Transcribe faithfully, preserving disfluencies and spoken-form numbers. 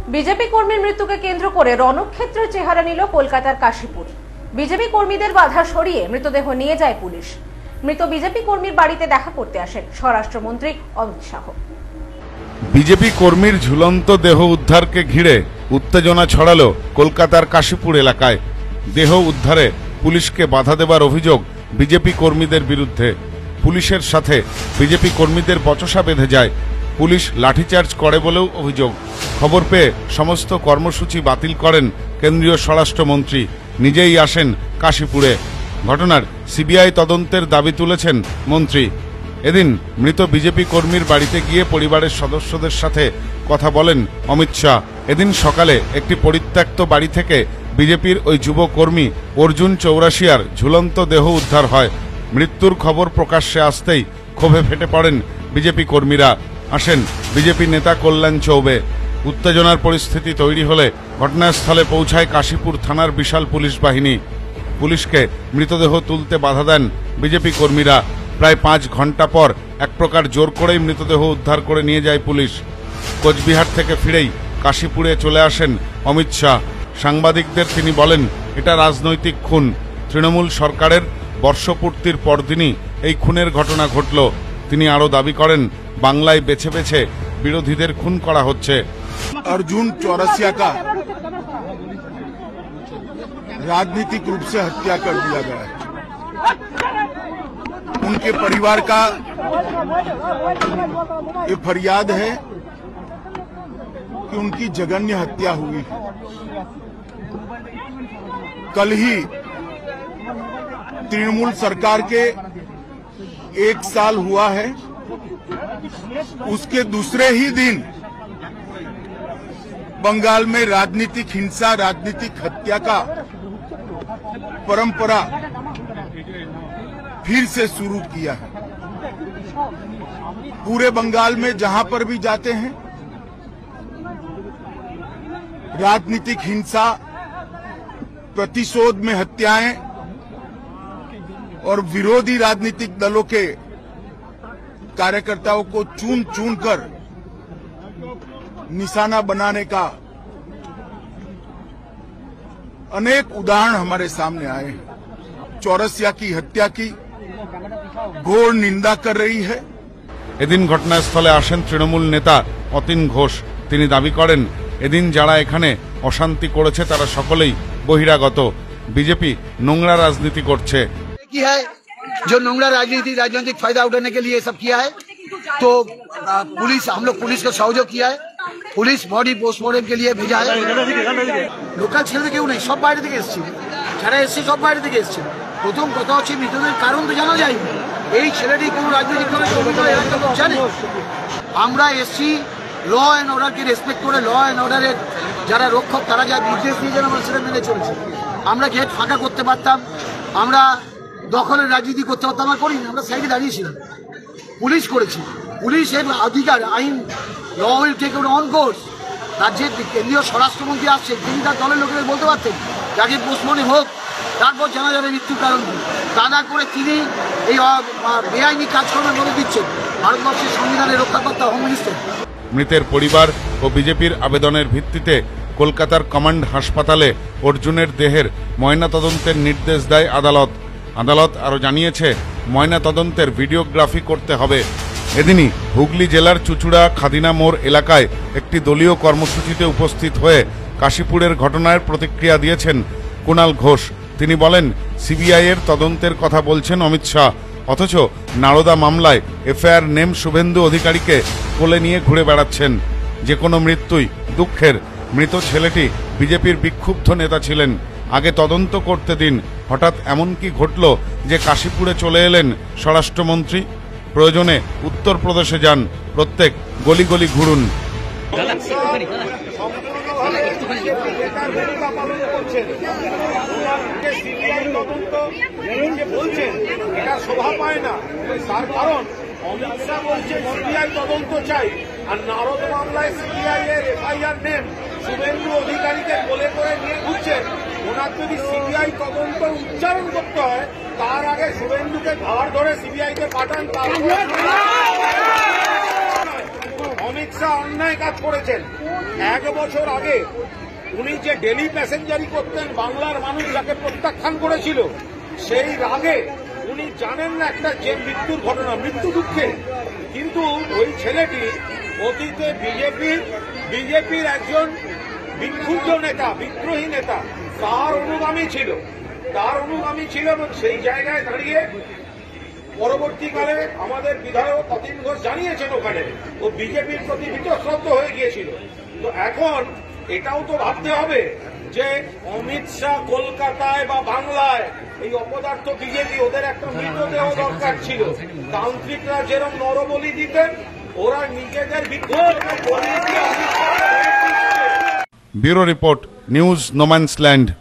BJP কর্মীর মৃত্যুকে কেন্দ্র করে রণক্ষেত্রের চেহারা নিল কলকাতার কাশীপুর। বিজেপি কর্মীদের বাধা সরিয়ে মৃতদেহ নিয়ে যায় পুলিশ। মৃত বিজেপি কর্মীর বাড়িতে দেখা করতে আসেন স্বরাষ্ট্রমন্ত্রী অমিত শাহ। বিজেপি কর্মীর ঝুলন্ত দেহ উদ্ধারকে ঘিরে উত্তেজনা ছড়ালো কলকাতার কাশীপুর এলাকায়। দেহ উদ্ধারে পুলিশকে বাধা দেবার অভিযোগ বিজেপি কর্মীদের বিরুদ্ধে। পুলিশের সাথে বিজেপি কর্মীদের বচসা বেঁধে যায়। পুলিশ লাঠিচার্জ করে বলেও অভিযোগ। খবর পেয়ে সমস্ত কর্মসূচি বাতিল করেন কেন্দ্রীয় স্বরাষ্ট্রমন্ত্রী। নিজেই আসেন কাশীপুরে। ঘটনার সিবিআই তদন্তের দাবি তুলেছেন মন্ত্রী। এদিন মৃত বিজেপি কর্মীর বাড়িতে গিয়ে পরিবারের সদস্যদের সাথে কথা বলেন অমিত শাহ। এদিন সকালে একটি পরিত্যক্ত বাড়ি থেকে বিজেপির ওই যুব কর্মী অর্জুন চৌরাশিয়ার ঝুলন্ত দেহ উদ্ধার হয়। মৃত্যুর খবর প্রকাশ্যে আসতেই ক্ষোভে ফেটে পড়েন বিজেপি কর্মীরা। আসেন বিজেপি নেতা কল্যাণ চৌবে। উত্তেজনার পরিস্থিতি তৈরি হলে ঘটনাস্থলে পৌঁছায় কাশীপুর থানার বিশাল পুলিশ বাহিনী। পুলিশকে মৃতদেহ তুলতে বাধা দেন বিজেপি কর্মীরা। প্রায় পাঁচ ঘন্টা পর এক প্রকার জোর করেই মৃতদেহ উদ্ধার করে নিয়ে যায় পুলিশ। কোচবিহার থেকে ফিরেই কাশীপুরে চলে আসেন অমিত শাহ। সাংবাদিকদের তিনি বলেন, এটা রাজনৈতিক খুন। তৃণমূল সরকারের বর্ষপূর্তির পরদিনই এই খুনের ঘটনা ঘটল। তিনি আরও দাবি করেন, বাংলায় বেছে বেছে বিরোধীদের খুন করা হচ্ছে। अर्जुन चौरसिया का राजनीतिक रूप से हत्या कर दिया गया है। उनके परिवार का ये फरियाद है कि उनकी जघन्य हत्या हुई। कल ही तृणमूल सरकार के एक साल हुआ है। उसके दूसरे ही दिन बंगाल में राजनीतिक हिंसा, राजनीतिक हत्या का परंपरा फिर से शुरू किया है। पूरे बंगाल में जहां पर भी जाते हैं राजनीतिक हिंसा, प्रतिशोध में हत्याएं और विरोधी राजनीतिक दलों के कार्यकर्ताओं को चुन चुन कर निशाना बनाने का अनेक उदाहरण हमारे सामने आए हैं। चौरसिया की हत्या की घोर निंदा कर रही है। এদিন ঘটনাস্থলে আসেন তৃণমূল নেতা অতীন ঘোষ। তিনি দাবি করেন, এদিন যারা এখানে অশান্তি করেছে তারা সকলেই বহিরাগত। বিজেপি নোংরা রাজনীতি করছে। की है जो नोंगरा राजनीति राजनीतिक फायदा उठाने के लिए सब किया है। तो पुलिस हम लोग पुलिस को सहयोग किया है। पुलिस बॉडी पोस्टमार्टम के लिए भेजा है। लोकल ছেলে কেউ নেই, সব বাইরে থেকে এসেছে। যারা এসেছে সব বাইরে থেকে এসেছে। প্রথম কথা হচ্ছে মৃতদের কারণ তো জানা যায়। এই ছেলেটি কোনো রাজনৈতিক দলে জড়িত এলাকা লোক জানে। আমরা এসছি ল অ্যান্ড অর্ডারকে রেসপেক্ট করে, ল অ্যান্ড অর্ডারের যারা রক্ষক তারা যা নির্দেশ দিয়ে যেন আমরা সেটা মেনে চলেছি। আমরা গেট ফাঁকা করতে পারতাম, আমরা দখলের রাজনীতি করতে পারতাম, আমরা করিনি। আমরা সাইডে দাঁড়িয়েছিলাম, পুলিশ করেছি। পুলিশের অধিকার, আইন, law will take on course. রাজ্যের কেন্দ্রীয় স্বরাষ্ট্রমন্ত্রী আসছে, তিনি তার দলের লোকেদের বলতে পারতেন যাকে পোস্টমর্টম হোক, তারপর জানা যাবে মৃত্যুর কারণ কি। তা না করে তিনি এই বেআইনি কাজকর্মের মধ্যে দিচ্ছেন। ভারতবর্ষের সংবিধানের রক্ষাকর্তা হোম মিনিস্টার। মৃতের পরিবার ও বিজেপির আবেদনের ভিত্তিতে কলকাতার কমান্ড হাসপাতালে অর্জুনের দেহের ময়নাতদন্তের নির্দেশ দেয় আদালত। আদালত আরও জানিয়েছে, ময়নাতদন্তের ভিডিওগ্রাফি করতে হবে। এদিনই হুগলি জেলার চুচুড়া খাদিনা মোড় এলাকায় একটি দলীয় কর্মসূচিতে উপস্থিত হয়ে কাশীপুরের ঘটনার প্রতিক্রিয়া দিয়েছেন কুণাল ঘোষ। তিনি বলেন, সিবিআই এর তদন্তের কথা বলছেন অমিত শাহ, অথচ নারদা মামলায় এফআইআর নেম শুভেন্দু অধিকারীকে কোলে নিয়ে ঘুরে বেড়াচ্ছেন। যে কোনো মৃত্যুই দুঃখের। মৃত ছেলেটি বিজেপির বিক্ষুব্ধ নেতা ছিলেন। আগে তদন্ত করতে দিন। হঠাৎ এমন কি ঘটল যে কাশীপুরে চলে এলেন স্বরাষ্ট্রমন্ত্রী? প্রয়োজনে উত্তরপ্রদেশে যান, প্রত্যেক গলি গলি ঘুরুন। অমিত শাহ বলছে সিবিআই তদন্ত চাই, আর নারদ মামলায় সিবিআই এর এফআইআর নেম শুভেন্দু অধিকারীকে কোলে করে নিয়ে ঘুরছেন। ওনার যদি সিবিআই তদন্ত উচ্চারণ করতে হয় তার আগে শুভেন্দুকে ঘাড় ধরে সিবিআই কে পাঠান। অমিত শাহ অন্যায় কাজ করেছেন। এক বছর আগে উনি যে ডেলি প্যাসেঞ্জারি করতেন, বাংলার মানুষ যাকে প্রত্যাখ্যান করেছিল, সেই রাগে উনি জানেন না একটা যে মৃত্যুর ঘটনা, মৃত্যু দুঃখে, কিন্তু ওই ছেলেটি অতীতে বিজেপির বিজেপির একজন বিক্ষুব্ধ নেতা, বিদ্রোহী নেতা, তার অনুগামী ছিল তার অনুগামী ছিল এবং সেই জায়গায় দাঁড়িয়ে পরবর্তীকালে আমাদের বিধায়ক অতীন ঘোষ জানিয়েছেন ওখানে ও বিজেপির প্রতি বীতশ্রদ্ধ হয়ে গিয়েছিল। তো এখন এটাও তো ভাবতে হবে যে অমিত শাহ কলকাতায় বা বাংলায় এই অপদার্থ বিজেপি, ওদের একটা মৃতদেহ দরকার ছিল। তান্ত্রিকরা যেরকম নরবলি দিতেন, ওরা নিজেদের বিক্ষোভ। Bureau report, news no man's land.